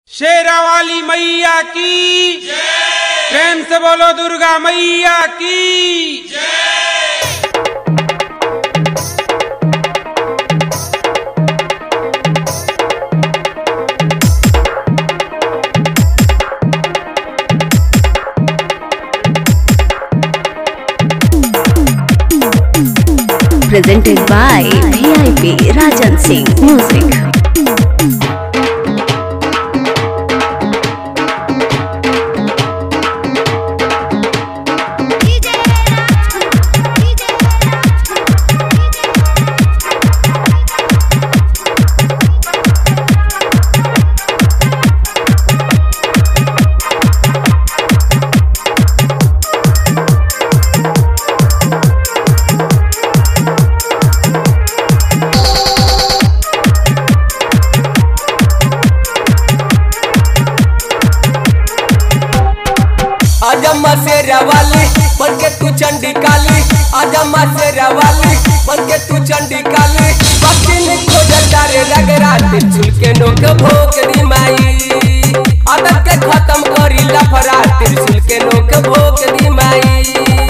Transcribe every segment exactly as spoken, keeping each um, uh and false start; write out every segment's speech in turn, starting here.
शेरावाली मैया की प्रेम से बोलो दुर्गा मैया की। Presented by V I P Rajan Singh Music. आजा माँ शेरावाली बनके तू चंडी काली, आजा माँ शेरावाली बनके तू चंडी काली। बाकी ने खोजा तारे रगरा त्रिशूल के नोक भोग दी माई, आदत के खत्म करी लफड़ा त्रिशूल के नोक भोग दी माई।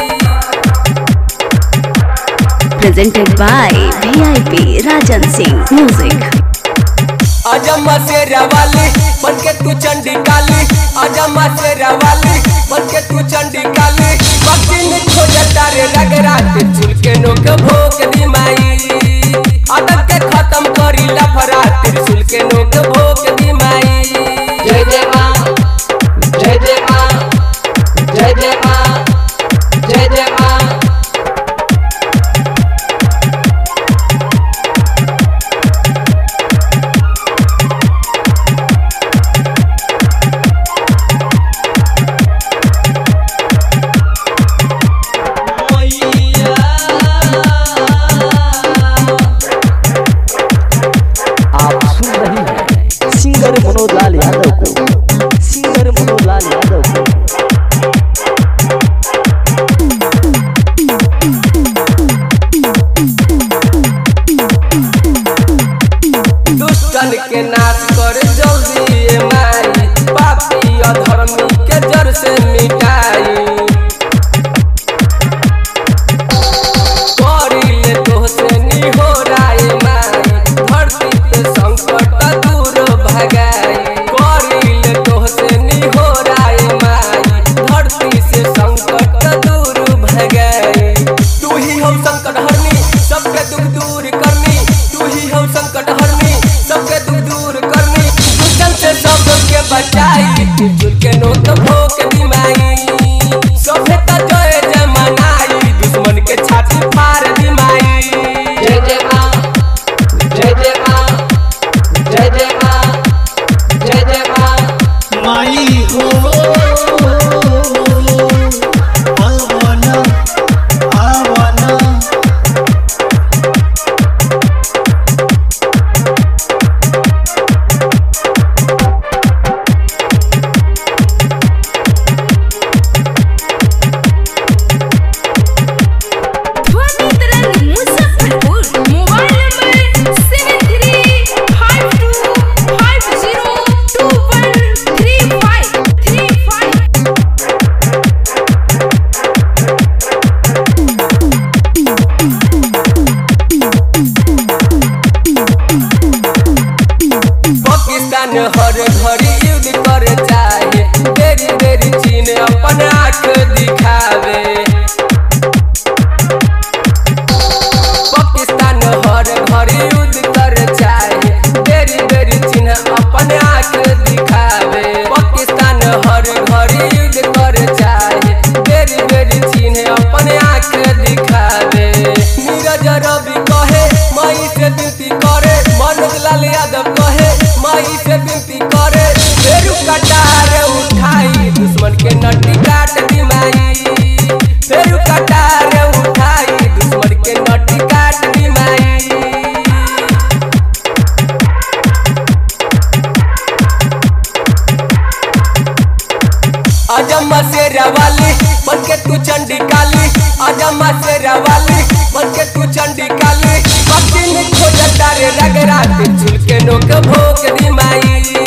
Presented by V I P Rajan Singh Music. आजा माँ शेरावाली बनके तू चंडी काली, आजा माँ शेरावाली बनके तू चंडी काली। बाकी ने खोजा तारे रगरा त्रिशूल के नोक भोग दी माई, आदत के खत्म करी लफड़ा त्रिशूल के नोक भोग दी माई। जय जय माँ, जय जय माँ, जय जय माँ, जय जय माँ। सिंगर मनोज लाल यादव को सिंगर मनोज लाल यादव को दुष्टन के नाश कर जल्दी ये माई, पापी अधर्मी के जड़ से मिटाई। करिले तोहसे निहोरा ये माई, धरती पे संकट दूर भगाई। करिले तोहसे निहोरा ये माई, धरती से संकट दूर भगाई। तू ही हो संकट हरनी, सबके दुख दूर करनी, तू ही हो संकट हरनी, सबके दुख दूर करनी। दुष्टन से सबके बचाई, त्रिशूल के नोक भोग दी माई। सभ्यता जय जय मनाई, दुश्मन के छाती फाड़ दी माई। जय जय माँ, जय जय माँ, जय जय माँ, जय जय माँ। माई हो आवाना आवाना। पाकिस्तान हर घड़ी युद्ध कर चाहे, देरी देरी चीन अपन आँख दिखावे। पाकिस्तान हर घड़ी युद्ध कर चाहे, देरी देरी चीन अपन आँख दिखावे। पाकिस्तान हर घड़ी युद्ध कर चाहे, देरी देरी चीन अपन आँख दिखावे। नीरज रवि कहे माई से विनती करे, मनोज लाल यादव कहे माई से विनती करे। फेरू कटार उठाई, दुश्मन के नटी काट दी माई। फेरू कटार उठाई, दुश्मन के नटी काट दी माई। आजा माँ शेरावाली बनके तू चंडी काली, आजा माँ शेरावाली बनके तू चंडी काली। बाकी ने खोजा तारे रगरा त्रिशूल के नोक भोग दी माई।